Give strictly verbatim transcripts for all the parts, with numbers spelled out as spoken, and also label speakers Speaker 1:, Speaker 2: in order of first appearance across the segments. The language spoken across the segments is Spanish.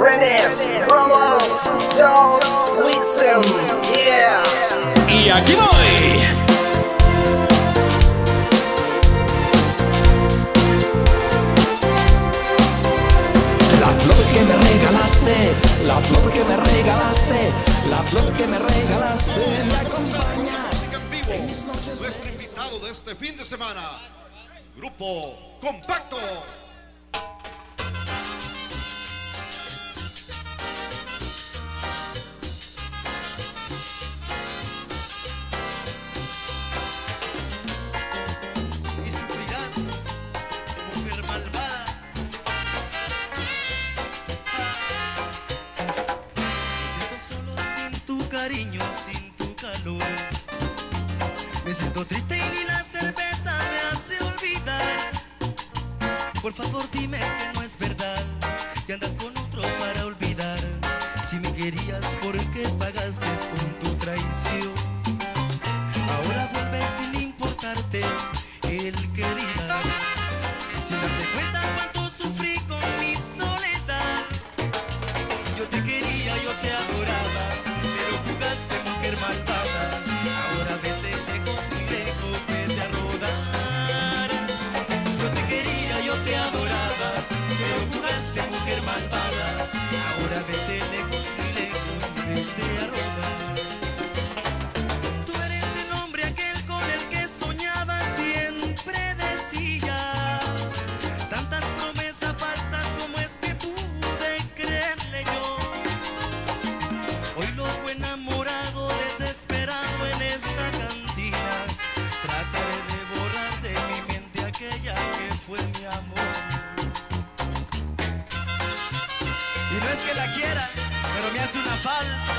Speaker 1: Renes, Romance, Jones, Wilson, yeah.
Speaker 2: Y aquí voy. La flor que me regalaste, la flor que me regalaste, la flor que me regalaste me acompaña
Speaker 3: En vivo, nuestro invitado de este fin de semana, Grupo Compacto.
Speaker 4: Y sufrirás, mujer malvada. Me siento solo sin tu cariño, sin tu calor. Me siento triste y ni la cerveza me hace olvidar. Por favor dime que no es verdad, que andas con otro para olvidar. Si me querías, ¿por qué pagaste con tu traición? Ahora vuelves sin importarte el querer. Sin darte cuenta cuánto sufrí con mi soledad. Yo te quería, yo te adoraba, pero jugaste, mujer malvada. Ahora vete lejos, muy lejos, vete a rodar. Yo te quería, yo te adoraba, pero jugaste, mujer malvada. Ahora vete lejos, muy lejos, vete a rodar. Tú eres el hombre aquel con el que soñaba, siempre decía tantas promesas falsas, como es que pude creerle yo. Hoy loco, enamorado, desesperado en esta cantina, trataré de borrar de mi mente aquella que fue mi amor. Y no es que la quiera, pero me hace una falta.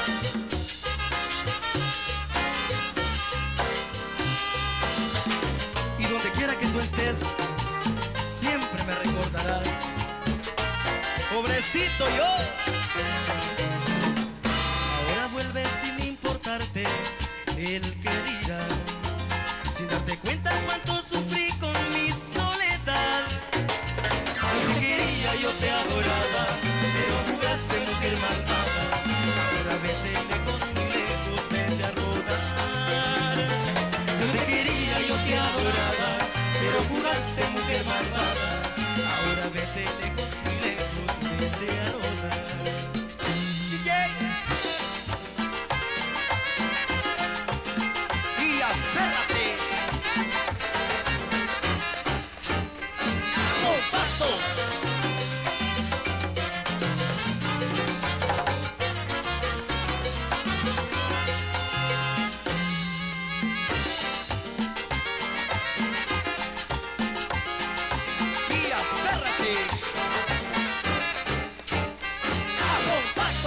Speaker 4: Y donde quiera que tú estés, siempre me recordarás. Pobrecito yo. Ahora vuelves sin importarte el que dirá, sin darte cuenta cuánto sufrí con mi soledad. Yo te quería, yo te adoraba, pero jugaste, mujer malvada. Ahora vete lejos, muy lejos, vete a rodar. Yo te quería, yo te adoraba, pero jugaste, mujer malvada. Ahora vete lejos, muy lejos, vete a rodar. D J. Y aférrate. Compacto. Y aférrate. A compacto.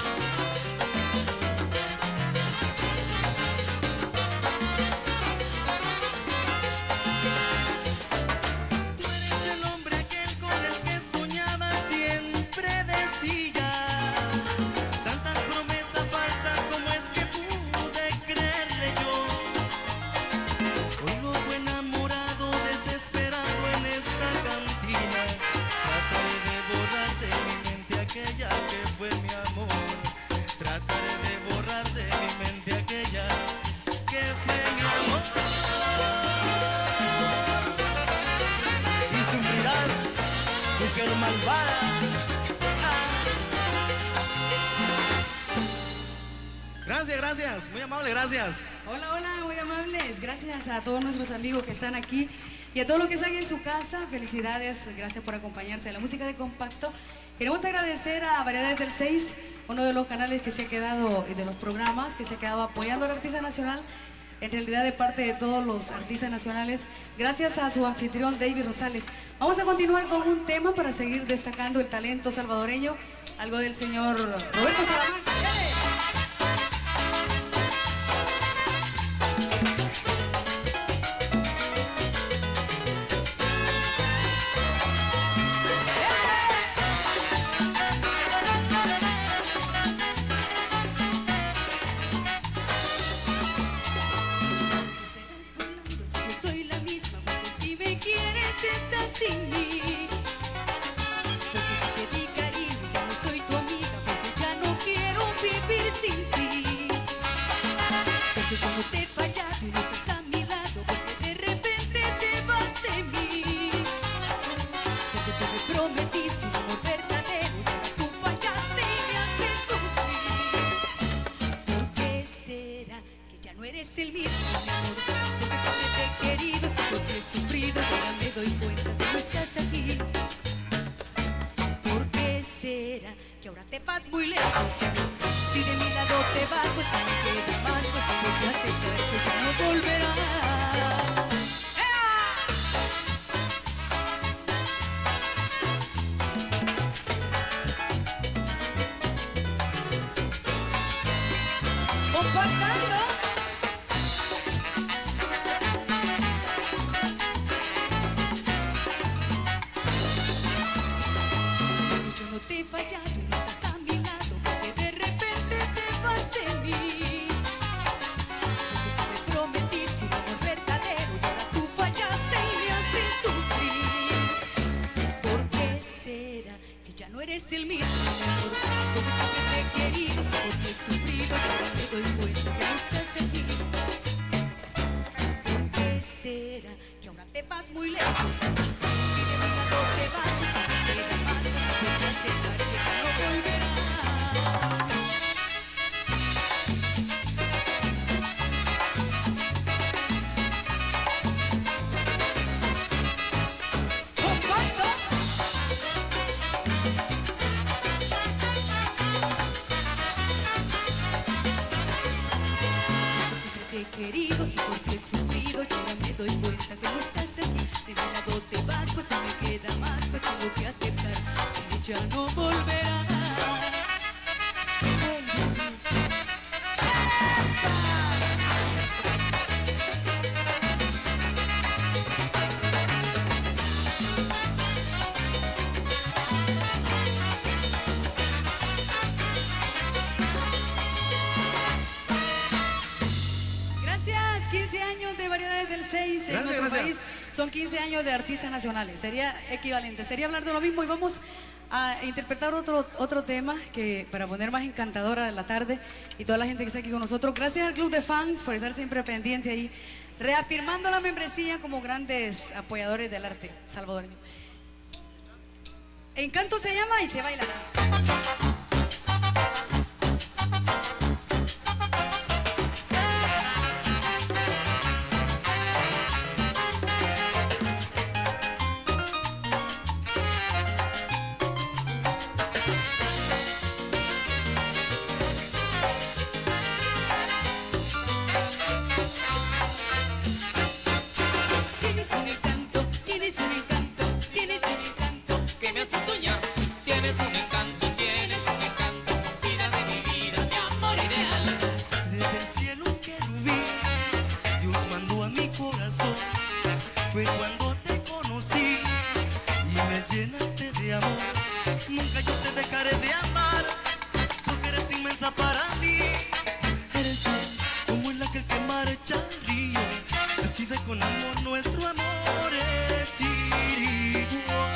Speaker 4: Tú eres el hombre aquel con el que soñaba, siempre decía tantas promesas falsas, como es que pude creerle yo. Hoy loco, enamorado, desesperado en esta cantina, trataré de borrar de mi mente aquella que fue mi amor. Trataré de borrar de mi mente aquella que fue mi amor. Y sufrirás, mujer malvada. Gracias, gracias, muy amable, gracias.
Speaker 5: Hola, hola, muy amables. Gracias a todos nuestros amigos que están aquí y a todos los que están en su casa. Felicidades, gracias por acompañarse a la música de Compacto. Queremos agradecer a Variedades del seis, uno de los canales que se ha quedado, y de los programas que se ha quedado apoyando al artista nacional, en realidad de parte de todos los artistas nacionales, gracias a su anfitrión David Rosales. Vamos a continuar con un tema para seguir destacando el talento salvadoreño, algo del señor Roberto Salamanca.
Speaker 6: Soy la misma, porque si me quieres estás sin mí. Porque si te di cariño, ya no soy tu amiga. vas muy lejos. Si de mi lado te vas, pues no me queda más, pues tengo que aceptar que ya no volverás.
Speaker 5: Compartando.
Speaker 6: Yo no te he fallado, no estás a mi lado, porque de repente te vas de mí. Porque tú me prometiste un amor verdadero y ahora tú fallaste y me haces sufrir. ¿Por qué será que ya no eres el mismo amor? Como siempre te he querido, si porque he sufrido, y ahora me doy cuenta que no estás aquí. ¿Por qué será que ahora te vas muy lejos? Si de mi lado te vas, pues no me queda más, pues tengo que aceptar que ya no volverás.
Speaker 5: Comparto.
Speaker 6: Siempre te he querido, sí porque he sufrido y ahora me doy cuenta que no estás aquí. De mi lado te vas, pues no me queda más, pues tengo que aceptar que ya no volverás. Vuélveme.
Speaker 5: Gracias, quince años de Variedades del seis en nuestro país. Son quince años de artistas nacionales. Sería equivalente, sería hablar de lo mismo y vamos a interpretar otro, otro tema que para poner más encantadora la tarde y toda la gente que está aquí con nosotros. Gracias al Club de Fans por estar siempre pendiente ahí, reafirmando la membresía como grandes apoyadores del arte salvadoreño. Encanto se llama y se baila así.
Speaker 6: Tienes un encanto, tienes un encanto, tienes un encanto que me hace soñar.
Speaker 4: Tienes un encanto, tienes un encanto, vida de mi vida, mi amor ideal.
Speaker 7: Desde el cielo un querubín Dios mandó a mi corazón. Fue cuando te conocí y me llenaste de amor. Nunca yo te dejaré de amar, porque eres inmensa para mí. Eres tú, como el aquel que marcha al río. Recibe con amor nuestro amor, es igual.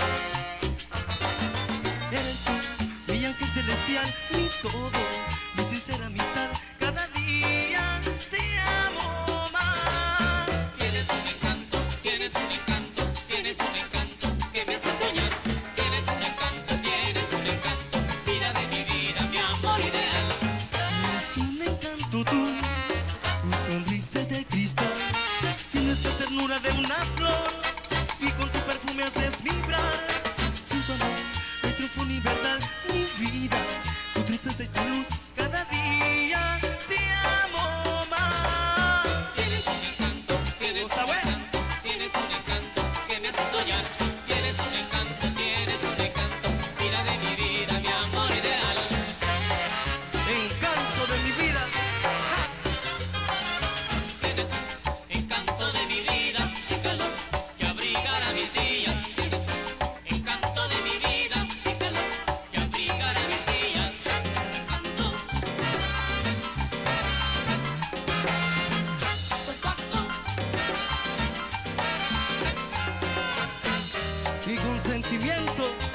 Speaker 7: Eres tú, mi ángel celestial, mi todo, mi sincera amistad, cada día te amo más.
Speaker 4: Tienes un encanto, tienes un encanto, tienes un encanto que me hace soñar. Tienes un encanto, tienes un encanto, vida de mi vida, mi amor ideal.
Speaker 7: Tienes un encanto tú, tu sonrisa de cristal. Tienes la ternura de una flor y con tu perfume haces vibrar. Sin tu amor, no hay triunfo ni verdad ni vida. Tu tristeza y tu luz cada día te amo más.
Speaker 4: Tienes un encanto, tienes un
Speaker 7: Cosa buena.
Speaker 4: encanto, tienes un encanto que me hace soñar. Tienes un encanto, tienes un encanto, vida de mi vida, mi amor ideal.
Speaker 7: Encanto de mi vida.
Speaker 4: Tienes un encanto de mi vida, el calor que abrigará mis días. Tienes un encanto de mi vida, el calor que abrigará mis días. Encanto, compacto,
Speaker 7: Y con sentimiento